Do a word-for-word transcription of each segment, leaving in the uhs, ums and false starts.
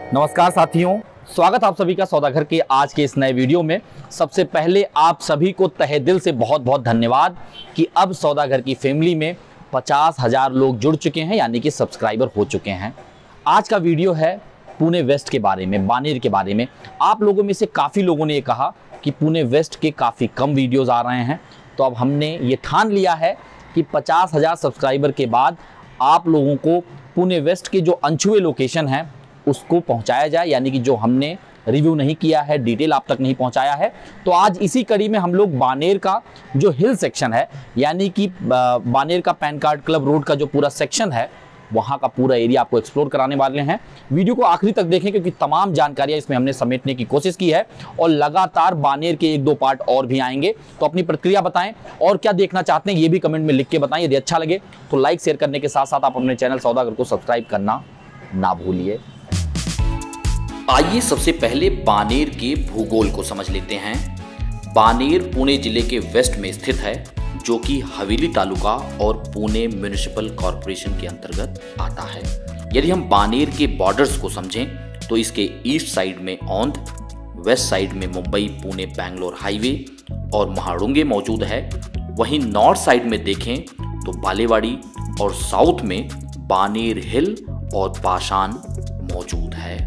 नमस्कार साथियों, स्वागत आप सभी का सौदागर के आज के इस नए वीडियो में। सबसे पहले आप सभी को तहे दिल से बहुत बहुत धन्यवाद कि अब सौदागर की फैमिली में पचास हजार लोग जुड़ चुके हैं, यानी कि सब्सक्राइबर हो चुके हैं। आज का वीडियो है पुणे वेस्ट के बारे में, बानेर के बारे में। आप लोगों में से काफ़ी लोगों ने ये कहा कि पुणे वेस्ट के काफ़ी कम वीडियोज़ आ रहे हैं, तो अब हमने ये ठान लिया है कि पचास हजार सब्सक्राइबर के बाद आप लोगों को पुणे वेस्ट के जो अनछुए लोकेशन हैं उसको पहुंचाया जाए, यानी कि जो हमने रिव्यू नहीं किया है, डिटेल आप तक नहीं पहुंचाया है। तो आज इसी कड़ी में हम लोग बानेर का जो हिल सेक्शन है, यानी कि बानेर का पैन कार्ड क्लब रोड का जो पूरा सेक्शन है, वहां का पूरा एरिया आपको एक्सप्लोर कराने वाले हैं। वीडियो को आखिरी तक देखें क्योंकि तमाम जानकारियां इसमें हमने समेटने की कोशिश की है और लगातार बानेर के एक दो पार्ट और भी आएंगे। तो अपनी प्रतिक्रिया बताएं और क्या देखना चाहते हैं ये भी कमेंट में लिख के बताएं। यदि अच्छा लगे तो लाइक शेयर करने के साथ साथ आप अपने चैनल सौदागर को सब्सक्राइब करना ना भूलिए। आइए सबसे पहले बानेर के भूगोल को समझ लेते हैं। बानेर पुणे जिले के वेस्ट में स्थित है, जो कि हवेली तालुका और पुणे म्युनिसिपल कॉरपोरेशन के अंतर्गत आता है। यदि हम बानेर के बॉर्डर्स को समझें तो इसके ईस्ट साइड में औंध, वेस्ट साइड में मुंबई पुणे बैंगलोर हाईवे और महाडुंगे मौजूद है। वहीं नॉर्थ साइड में देखें तो बालेवाड़ी और साउथ में बानेर हिल और पाषाण मौजूद है।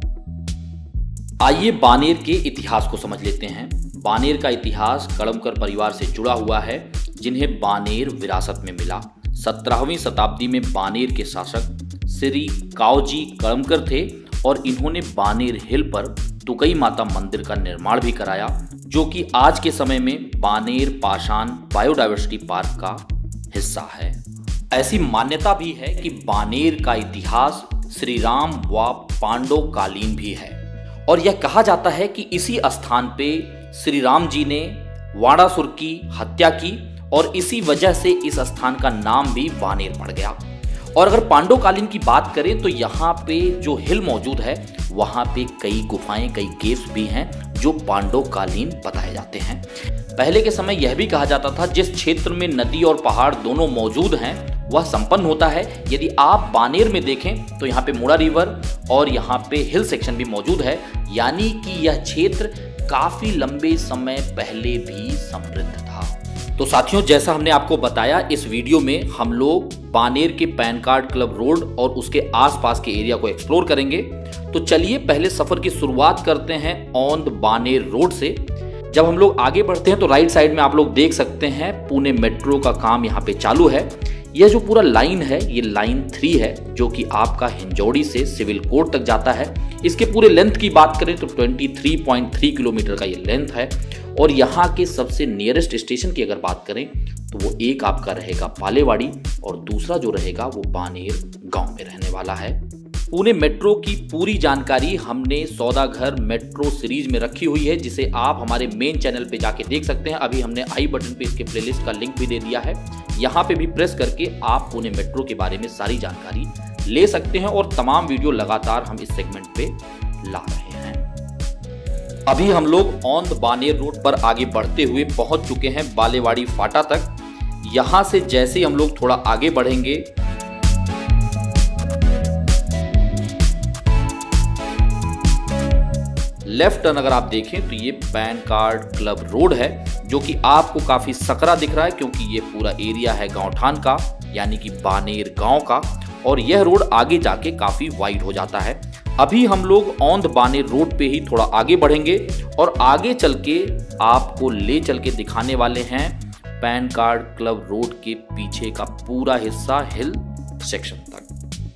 आइए बानेर के इतिहास को समझ लेते हैं। बानेर का इतिहास कड़मकर परिवार से जुड़ा हुआ है, जिन्हें बानेर विरासत में मिला। सत्रहवीं शताब्दी में बानेर के शासक श्री कावजी कड़मकर थे और इन्होंने बानेर हिल पर तुकई माता मंदिर का निर्माण भी कराया, जो कि आज के समय में बानेर पाषाण बायोडायवर्सिटी पार्क का हिस्सा है। ऐसी मान्यता भी है कि बानेर का इतिहास श्री राम व पांडव कालीन भी है और यह कहा जाता है कि इसी स्थान पे श्री राम जी ने वाणासुर की हत्या की और इसी वजह से इस स्थान का नाम भी बानेर पड़ गया। और अगर पांडवकालीन की बात करें तो यहाँ पे जो हिल मौजूद है वहाँ पे कई गुफाएं, कई केव्स भी हैं जो पांडवकालीन बताए जाते हैं। पहले के समय यह भी कहा जाता था जिस क्षेत्र में नदी और पहाड़ दोनों मौजूद हैं वह संपन्न होता है। यदि आप बानेर में देखें तो यहाँ पे मुड़ा रिवर और यहाँ पे हिल सेक्शन भी मौजूद है, यानी कि यह क्षेत्र काफी लंबे समय पहले भी समृद्ध था। तो साथियों, जैसा हमने आपको बताया, इस वीडियो में हम लोग बानेर के पैन कार्ड क्लब रोड और उसके आसपास के एरिया को एक्सप्लोर करेंगे। तो चलिए पहले सफर की शुरुआत करते हैं औंध बानेर रोड से। जब हम लोग आगे बढ़ते हैं तो राइट साइड में आप लोग देख सकते हैं पुणे मेट्रो का काम यहाँ पे चालू है। यह जो पूरा लाइन है ये लाइन थ्री है, जो कि आपका हिंजौड़ी से सिविल कोर्ट तक जाता है। इसके पूरे लेंथ की बात करें तो तेईस पॉइंट तीन किलोमीटर का ये लेंथ है। और यहाँ के सबसे नियरेस्ट स्टेशन की अगर बात करें तो वो एक आपका रहेगा बालेवाड़ी और दूसरा जो रहेगा वो बानेर गांव में रहने वाला है। पुणे मेट्रो की पूरी जानकारी हमने सौदागर मेट्रो सीरीज में रखी हुई है, जिसे आप हमारे मेन चैनल पे जाके देख सकते हैं। अभी हमने आई बटन पे इसके प्लेलिस्ट का लिंक भी दे दिया है। यहाँ पे भी प्रेस करके आप पुणे मेट्रो के बारे में सारी जानकारी ले सकते हैं और तमाम वीडियो लगातार हम इस सेगमेंट पे ला रहे हैं। अभी हम लोग औंध बानेर रोड पर आगे बढ़ते हुए पहुंच चुके हैं बालेवाड़ी फाटा तक। यहां से जैसे ही हम लोग थोड़ा आगे बढ़ेंगे लेफ्ट टर्न अगर आप देखें तो ये पैन कार्ड क्लब रोड है, जो कि आपको काफी सकरा दिख रहा है क्योंकि ये पूरा एरिया है गांवठान का, यानी कि बानेर गांव का। और यह रोड आगे जाके काफी वाइड हो जाता है। अभी हम लोग औंध बानेर रोड पे ही थोड़ा आगे बढ़ेंगे और आगे चल के आपको ले चल के दिखाने वाले हैं पैन कार्ड क्लब रोड के पीछे का पूरा हिस्सा हिल सेक्शन तक।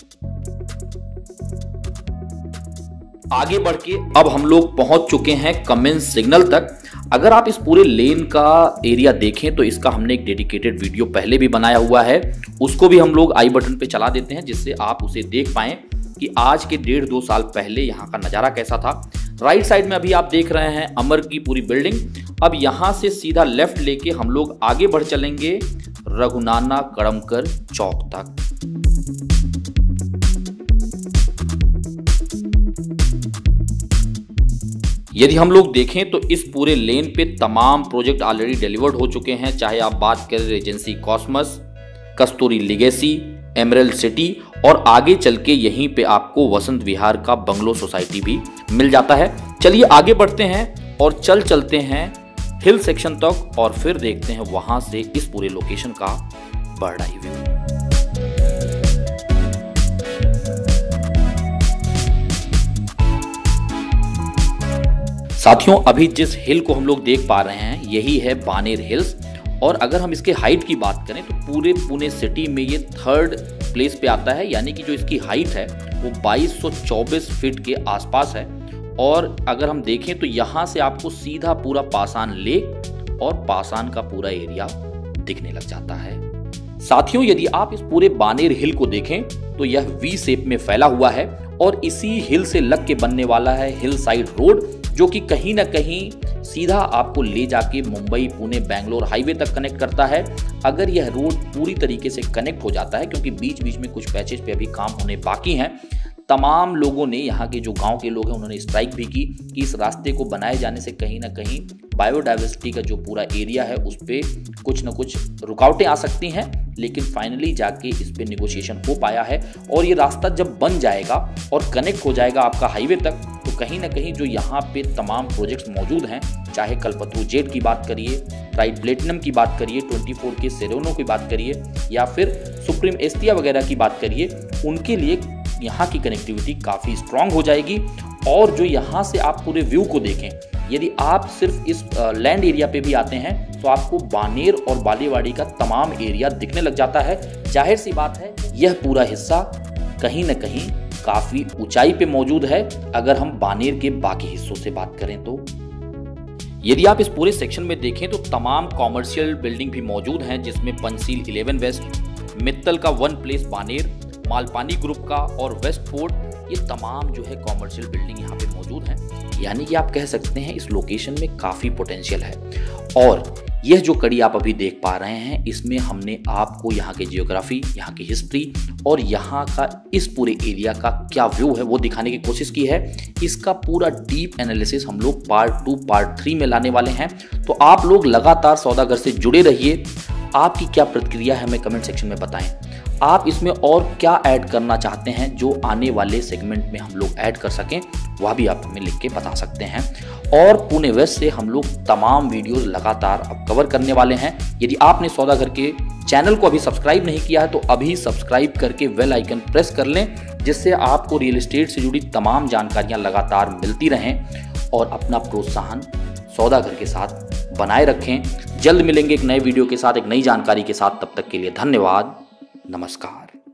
आगे बढ़ के अब हम लोग पहुंच चुके हैं कमेंस सिग्नल तक। अगर आप इस पूरे लेन का एरिया देखें तो इसका हमने एक डेडिकेटेड वीडियो पहले भी बनाया हुआ है, उसको भी हम लोग आई बटन पे चला देते हैं जिससे आप उसे देख पाएं कि आज के डेढ़ दो साल पहले यहाँ का नज़ारा कैसा था। राइट साइड में अभी आप देख रहे हैं अमर की पूरी बिल्डिंग। अब यहाँ से सीधा लेफ्ट लेके हम लोग आगे बढ़ चलेंगे रघुनाना कड़मकर चौक तक। यदि हम लोग देखें तो इस पूरे लेन पे तमाम प्रोजेक्ट ऑलरेडी डिलीवर्ड हो चुके हैं, चाहे आप बात करें Regency Cosmos, Kasturi Legacy, Emerald City और आगे चल के यहीं पे आपको वसंत विहार का बंगलो सोसाइटी भी मिल जाता है। चलिए आगे बढ़ते हैं और चल चलते हैं हिल सेक्शन तक और फिर देखते हैं वहां से इस पूरे लोकेशन का बर्ड आई व्यू। साथियों, अभी जिस हिल को हम लोग देख पा रहे हैं यही है बानेर हिल्स, और अगर हम इसके हाइट की बात करें तो पूरे पुणे सिटी में ये थर्ड प्लेस पे आता है, यानी कि जो इसकी हाइट है वो बाईस सौ चौबीस फीट के आसपास है। और अगर हम देखें तो यहाँ से आपको सीधा पूरा पासान लेक और पासान का पूरा एरिया दिखने लग जाता है। साथियों, यदि आप इस पूरे बानेर हिल को देखें तो यह वी शेप में फैला हुआ है और इसी हिल से लग के बनने वाला है हिल साइड रोड, जो कि कहीं ना कहीं सीधा आपको ले जाके मुंबई, पुणे, बैंगलोर हाईवे तक कनेक्ट करता है। अगर यह रोड पूरी तरीके से कनेक्ट हो जाता है, क्योंकि बीच बीच में कुछ पैचेज पे अभी काम होने बाकी हैं, तमाम लोगों ने, यहाँ के जो गांव के लोग हैं उन्होंने स्ट्राइक भी की कि इस रास्ते को बनाए जाने से कहीं ना कहीं बायोडाइवर्सिटी का जो पूरा एरिया है उस पर कुछ ना कुछ रुकावटें आ सकती हैं। लेकिन फाइनली जाके इस पे नेगोशिएशन हो पाया है और ये रास्ता जब बन जाएगा और कनेक्ट हो जाएगा आपका हाईवे तक, तो कहीं ना कहीं जो यहाँ पे तमाम प्रोजेक्ट्स मौजूद हैं, चाहे कल्पतरू जेट की बात करिए, ट्राइड प्लेटिनम की बात करिए, चौबीस के सेरेनो की बात करिए या फिर सुप्रीम एस्टिया वगैरह की बात करिए, उनके लिए यहाँ की कनेक्टिविटी काफ़ी स्ट्रांग हो जाएगी। और जो यहाँ से आप पूरे व्यू को देखें, यदि आप सिर्फ इस लैंड एरिया पे भी आते हैं तो आपको बानेर और बालेवाड़ी का तमाम एरिया दिखने लग जाता है। जाहिर सी बात है यह पूरा हिस्सा कहीं ना कहीं काफ़ी ऊंचाई पे मौजूद है अगर हम बानेर के बाकी हिस्सों से बात करें तो। यदि आप इस पूरे सेक्शन में देखें तो तमाम कॉमर्शियल बिल्डिंग भी मौजूद हैं, जिसमें पंचशील इलेवन वेस्ट, मित्तल का one place Baner, Malpani group का और वेस्ट फोर्ट, ये तमाम जो है कॉमर्शियल बिल्डिंग यहाँ पे मौजूद हैं। यानी कि आप कह सकते हैं इस लोकेशन में काफ़ी पोटेंशियल है। और यह जो कड़ी आप अभी देख पा रहे हैं, इसमें हमने आपको यहाँ के जियोग्राफी, यहाँ की हिस्ट्री और यहाँ का इस पूरे एरिया का क्या व्यू है वो दिखाने की कोशिश की है। इसका पूरा डीप एनालिसिस हम लोग पार्ट टू पार्ट थ्री में लाने वाले हैं, तो आप लोग लगातार सौदागर से जुड़े रहिए। आपकी क्या प्रतिक्रिया है हमें कमेंट सेक्शन में बताएं। आप इसमें और क्या ऐड करना चाहते हैं जो आने वाले सेगमेंट में हम लोग ऐड कर सकें, वह भी आप हमें लिख के बता सकते हैं। और पुणे वेस्ट से हम लोग तमाम वीडियोस लगातार अब कवर करने वाले हैं। यदि आपने सौदागर के चैनल को अभी सब्सक्राइब नहीं किया है तो अभी सब्सक्राइब करके बेल आइकन प्रेस कर लें, जिससे आपको रियल एस्टेट से जुड़ी तमाम जानकारियां लगातार मिलती रहें। और अपना प्रोत्साहन सौदागर के साथ बनाए रखें। जल्द मिलेंगे एक नए वीडियो के साथ, एक नई जानकारी के साथ। तब तक के लिए धन्यवाद, नमस्कार।